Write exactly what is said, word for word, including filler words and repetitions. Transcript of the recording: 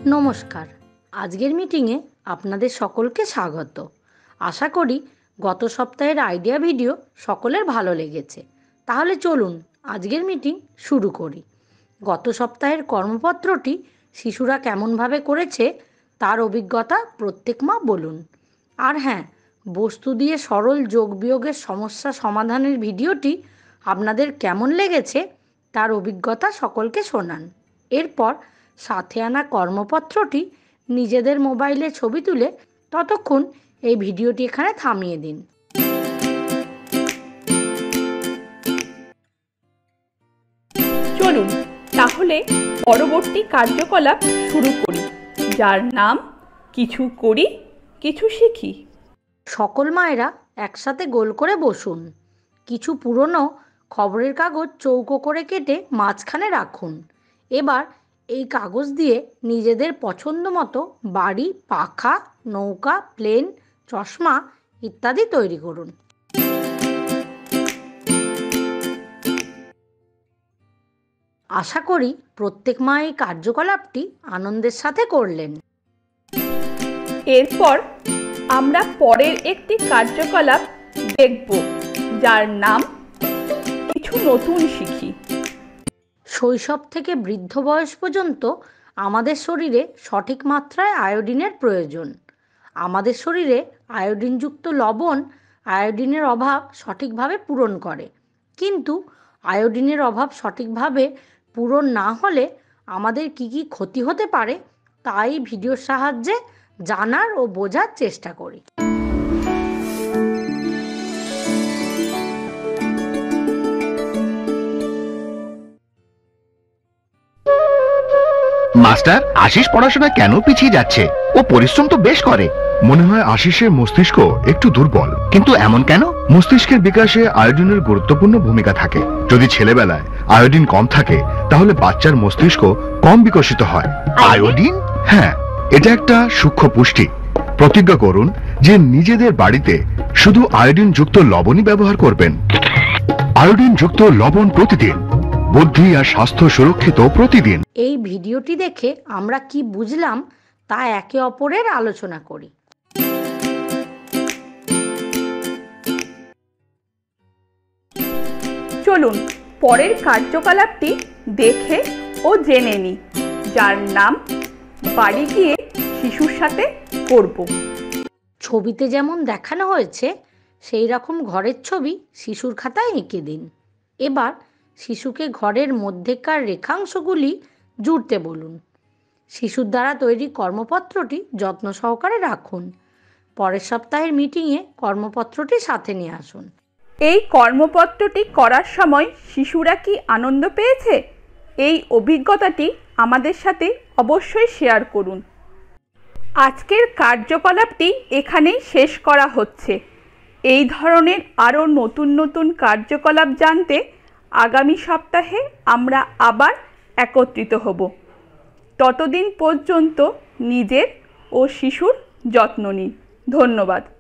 নমস্কার। আজকের মিটিংয়ে আপনাদের সকলকে স্বাগত। আশা করি গত সপ্তাহের আইডিয়া ভিডিও সকলের ভালো লেগেছে। তাহলে চলুন আজকের মিটিং শুরু করি। গত সপ্তাহের কর্মপত্রটি শিশুরা কেমনভাবে করেছে তার অভিজ্ঞতা প্রত্যেক মা বলুন। আর হ্যাঁ, বস্তু দিয়ে সরল যোগ বিয়োগের সমস্যা সমাধানের ভিডিওটি আপনাদের কেমন লেগেছে তার অভিজ্ঞতা সকলকে শোনান। এরপর সাথে আনা কর্মপত্রটি নিজেদের মোবাইলে ছবি তুলে ততক্ষণ এই ভিডিওটি এখানে থামিয়ে দিন। চলুন তাহলে পরবর্তী কার্যকলাপ শুরু করি, যার নাম কিছু করি কিছু শিখি। সকল মায়েরা একসাথে গোল করে বসুন। কিছু পুরনো খবরের কাগজ চৌকো করে কেটে মাঝখানে রাখুন। এবার এই কাগজ দিয়ে নিজেদের পছন্দ মতো বাড়ি, পাখা, নৌকা, প্লেন, চশমা ইত্যাদি তৈরি করুন। আশা করি প্রত্যেক মা এই কার্যকলাপটি আনন্দের সাথে করলেন। এরপর আমরা পরের একটি কার্যকলাপ দেখব, যার নাম কিছু নতুন শিখি। শৈশব থেকে বৃদ্ধ বয়স পর্যন্ত আমাদের শরীরে সঠিক মাত্রায় আয়োডিনের প্রয়োজন। আমাদের শরীরে আয়োডিনযুক্ত লবণ আয়োডিনের অভাব সঠিকভাবে পূরণ করে। কিন্তু আয়োডিনের অভাব সঠিকভাবে পূরণ না হলে আমাদের কি কি ক্ষতি হতে পারে তাই ভিডিওর সাহায্যে জানার ও বোঝার চেষ্টা করি। মাস্টার, আশিস পড়াশোনা কেন পিছিয়ে যাচ্ছে? ও পরিশ্রম তো বেশ করে। মনে হয় আশিসের মস্তিষ্ক একটু দুর্বল। কিন্তু এমন কেন? মস্তিষ্কের বিকাশে আয়োডিনের গুরুত্বপূর্ণ ভূমিকা থাকে। যদি ছেলেবেলায় আয়োডিন কম থাকে তাহলে বাচ্চার মস্তিষ্ক কম বিকশিত হয়। আয়োডিন? হ্যাঁ, এটা একটা সূক্ষ্ম পুষ্টি। প্রতিজ্ঞা করুন যে নিজেদের বাড়িতে শুধু আয়োডিন যুক্ত লবণই ব্যবহার করবেন। আয়োডিন যুক্ত লবণ প্রতিদিন, বুদ্ধি আর স্বাস্থ্য সুরক্ষিত প্রতিদিন। এই ভিডিওটি দেখে আমরা কি বুঝলাম তা একে অপরের আলোচনা করি। চলুন পরের কার্যকলাপটি দেখে ও জেনে নিই, যার নাম বাড়ি গিয়ে শিশুর সাথে করব। ছবিতে যেমন দেখানো হয়েছে সেই রকম ঘরের ছবি শিশুর খাতায় এঁকে দিন। এবার শিশুকে ঘরের মধ্যেকার রেখাংশগুলি জুড়তে বলুন। শিশুর দ্বারা তৈরি কর্মপত্রটি যত্ন সহকারে রাখুন। পরের সপ্তাহের মিটিংয়ে কর্মপত্রটি সাথে নিয়ে আসুন। এই কর্মপত্রটি করার সময় শিশুরা কি আনন্দ পেয়েছে? এই অভিজ্ঞতাটি আমাদের সাথে অবশ্যই শেয়ার করুন। আজকের কার্যকলাপটি এখানেই শেষ করা হচ্ছে। এই ধরনের আরও নতুন নতুন কার্যকলাপ জানতে আগামী সপ্তাহে আমরা আবার একত্রিত হব। ততদিন পর্যন্ত নিজের ও শিশুর যত্ন নিন। ধন্যবাদ।